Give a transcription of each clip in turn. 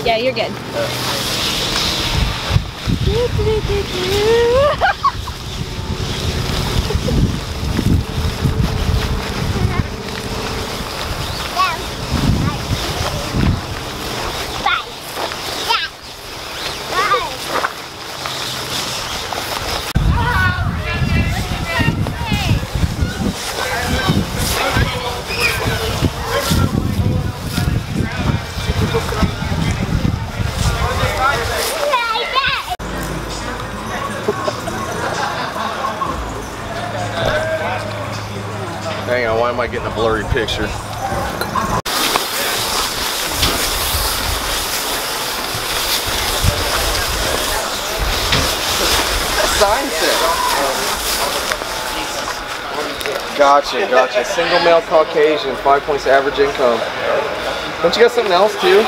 Yeah, you're good. Hang on, why am I getting a blurry picture? Sign set. Gotcha, gotcha. Single male Caucasian, 5 points average income. Don't you got something else too?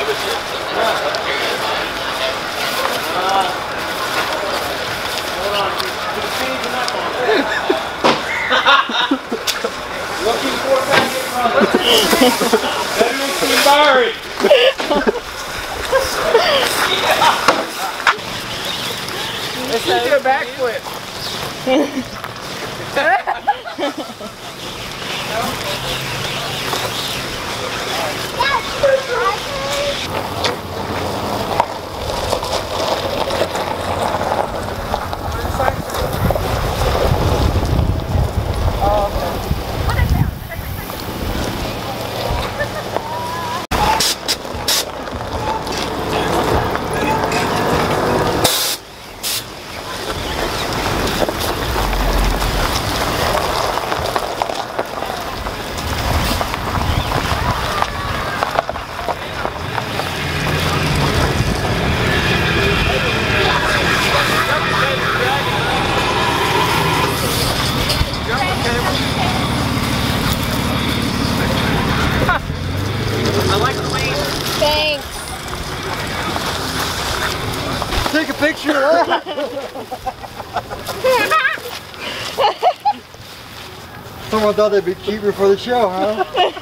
Looking for Veterans Team Barry. Let's do a backflip. Thanks. Take a picture of that. Someone thought they'd be cute before the show, huh?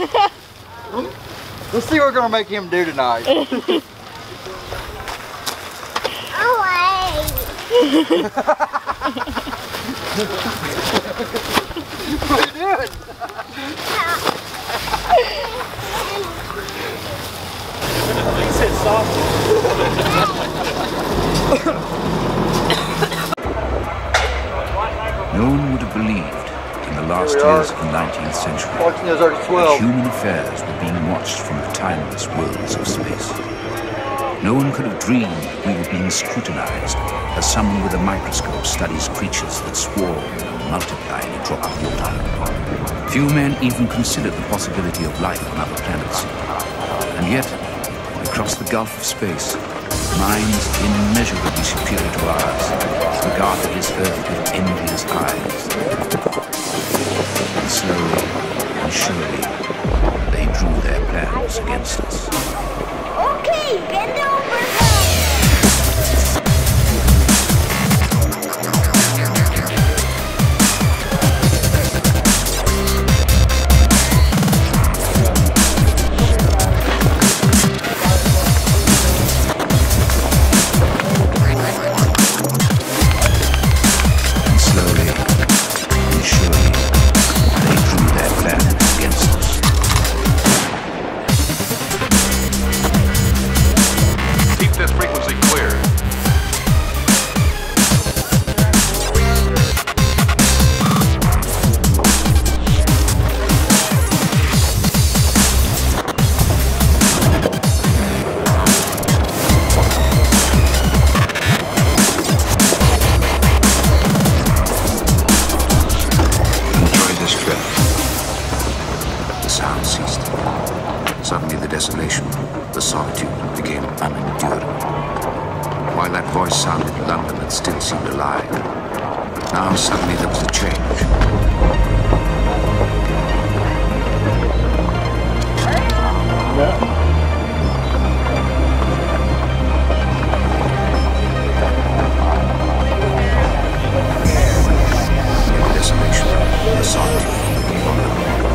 Let's see what we're gonna make him do tonight. What are you doing? He said soft. No one would have believed in the last years of the 19th century that human affairs were being watched from the timeless worlds of space. No one could have dreamed we were being scrutinized as someone with a microscope studies creatures that swarm and multiply in a drop of water. Few men even considered the possibility of life on other planets. And yet, across the gulf of space, minds immeasurably superior to ours regarded this earth with envious eyes. And slowly and surely, they drew their plans against us. Okay, bend over. Suddenly the desolation, the solitude became unendurable. While that voice sounded, London had still seemed alive. Now suddenly there was a change. The desolation, the solitude became unendurable.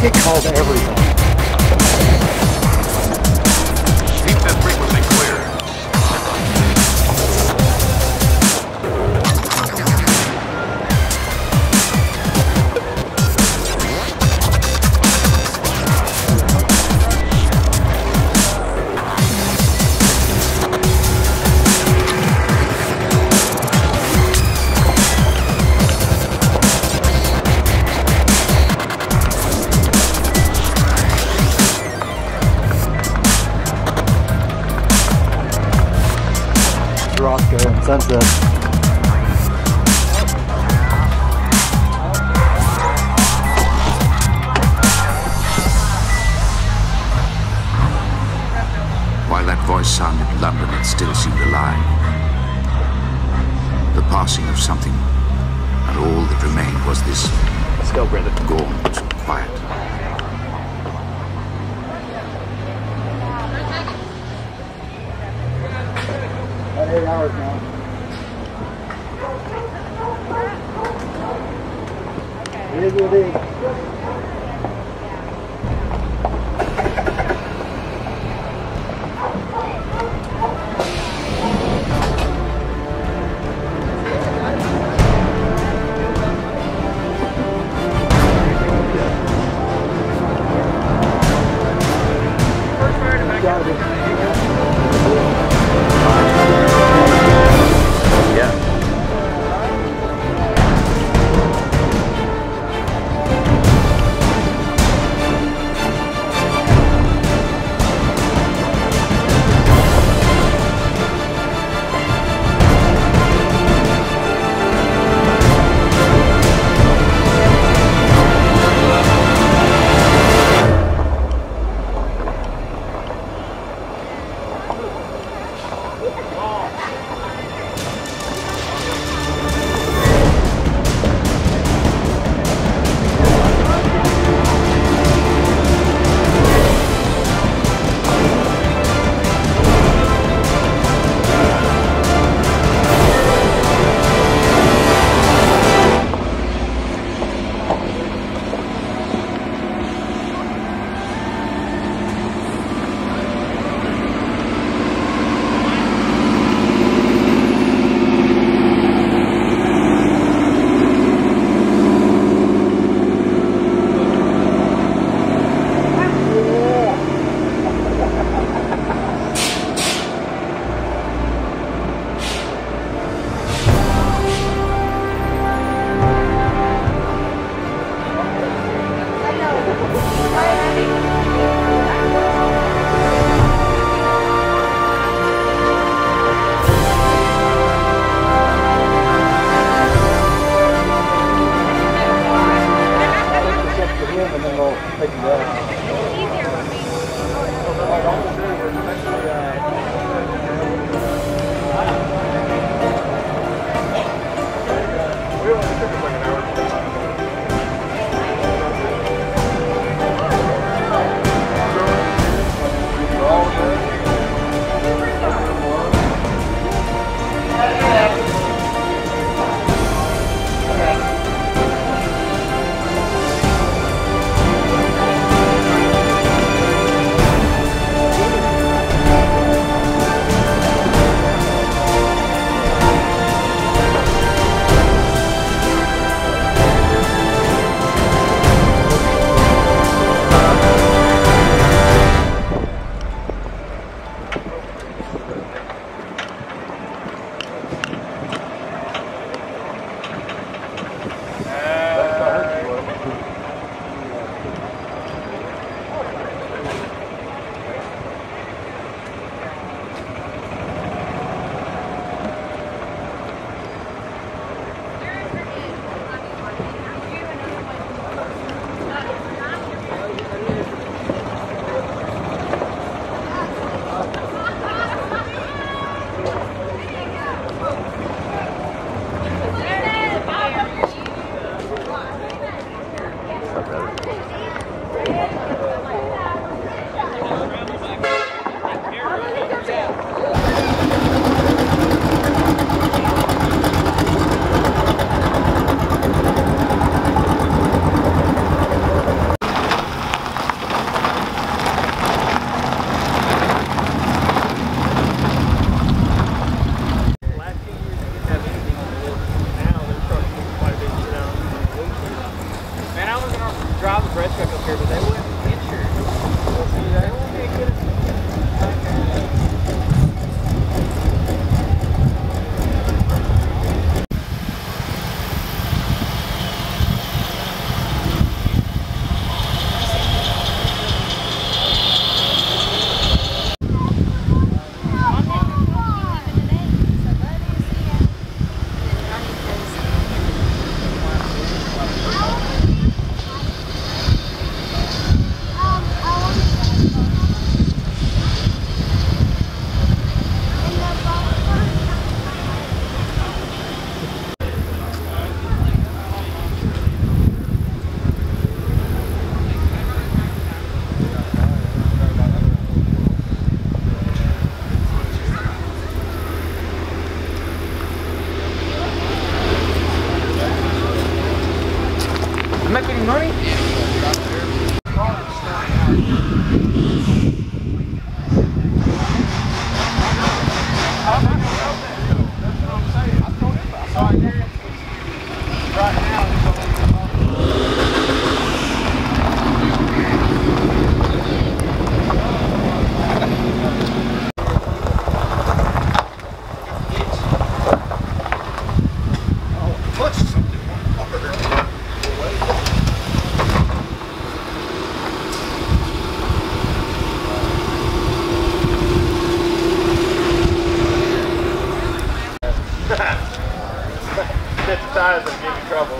get called everything. Keep that frequency clear. Roscoe and Sunset. While that voice sounded London, it still seemed alive. The passing of something, and all that remained was this gaunt quiet. 8 hours now. It is what it is. bread truck up here, but they wouldn't insure it. They won't be good. Make any money? Get the tires and give you trouble.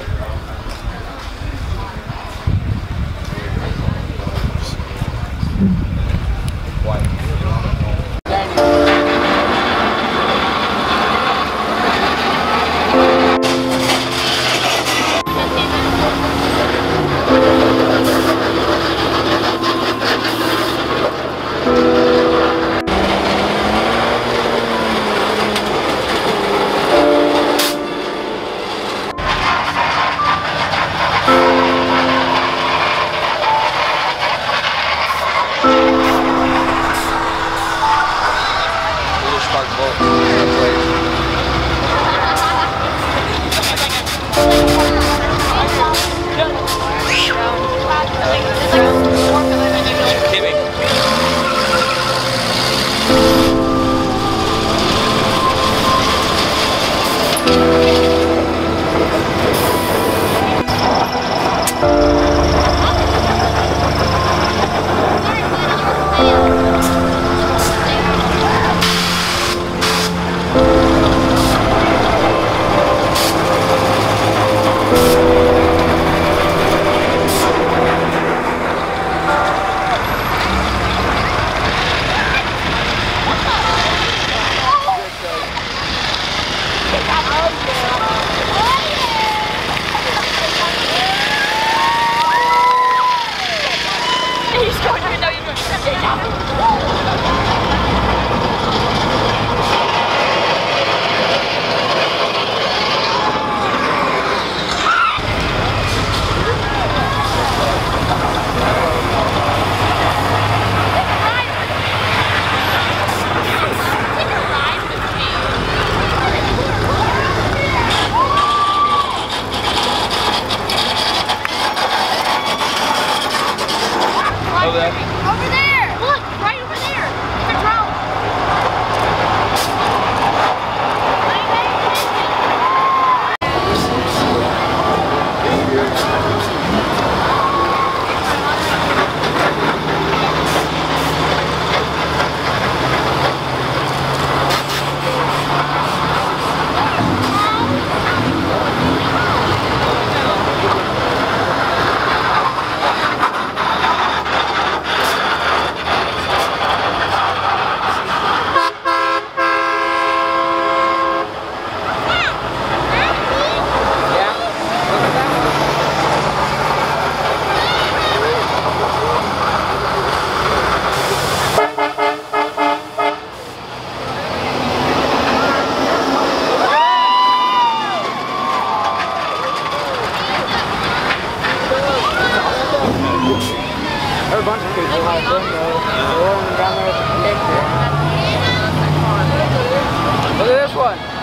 Over there! Look, right over there! The drone! There are a bunch of people out there, though. Down there with the picture. Look at this one.